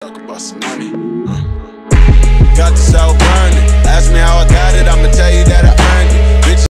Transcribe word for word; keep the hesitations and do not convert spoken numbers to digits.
talk about some money. Uh. Got the South